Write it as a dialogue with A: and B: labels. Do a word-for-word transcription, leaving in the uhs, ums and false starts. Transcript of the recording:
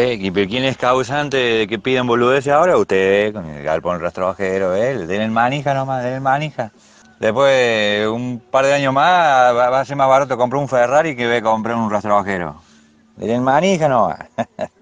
A: ¿y pero quién es causante de que piden boludeces ahora? Ustedes, con el galpón rastrojero, ¿eh? Denle manija nomás, denle manija. Después, un par de años más, va, va a ser más barato comprar un Ferrari que ve comprar un rastrojero. Denle manija nomás.